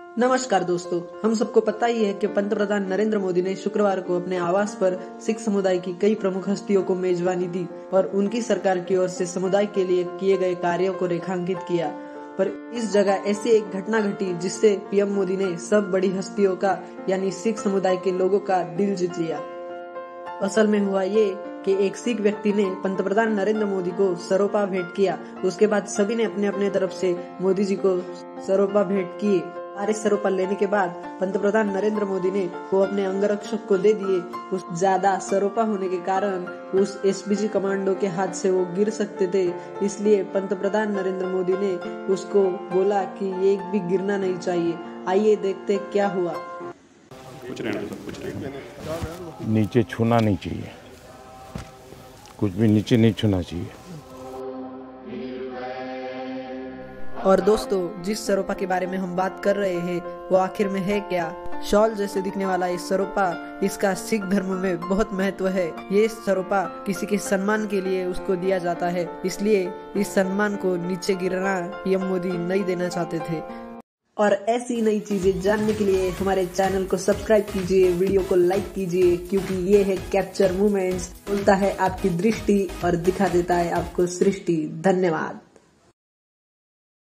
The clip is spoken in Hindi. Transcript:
नमस्कार दोस्तों, हम सबको पता ही है कि पंतप्रधान नरेंद्र मोदी ने शुक्रवार को अपने आवास पर सिख समुदाय की कई प्रमुख हस्तियों को मेजबानी दी और उनकी सरकार की ओर से समुदाय के लिए किए गए कार्यों को रेखांकित किया। पर इस जगह ऐसी एक घटना घटी जिससे पीएम मोदी ने सब बड़ी हस्तियों का यानी सिख समुदाय के लोगों का दिल जीत लिया। असल में हुआ ये कि एक सिख व्यक्ति ने पंतप्रधान नरेंद्र मोदी को सरोपा भेंट किया। उसके बाद सभी ने अपने अपने तरफ से मोदी जी को सरोपा भेंट किए। सारे सरोपा लेने के बाद पंतप्रधान नरेंद्र मोदी ने वो अपने अंगरक्षक को दे दिए। उस ज्यादा सरोपा होने के कारण उस एसपीजी कमांडो के हाथ से वो गिर सकते थे, इसलिए पंतप्रधान नरेंद्र मोदी ने उसको बोला कि एक भी गिरना नहीं चाहिए। आइए देखते क्या हुआ। नीचे छूना नहीं चाहिए, कुछ भी नीचे नहीं छूना चाहिए। और दोस्तों, जिस सरोपा के बारे में हम बात कर रहे हैं वो आखिर में है क्या? शॉल जैसे दिखने वाला इस सरोपा, इसका सिख धर्म में बहुत महत्व है। ये सरोपा किसी के सम्मान के लिए उसको दिया जाता है, इसलिए इस सम्मान को नीचे गिरना पीएम मोदी नहीं देना चाहते थे। और ऐसी नई चीजें जानने के लिए हमारे चैनल को सब्सक्राइब कीजिए, वीडियो को लाइक कीजिए, क्योंकि ये है कैप्चर मोमेंट्स, बोलता है आपकी दृष्टि और दिखा देता है आपको सृष्टि। धन्यवाद।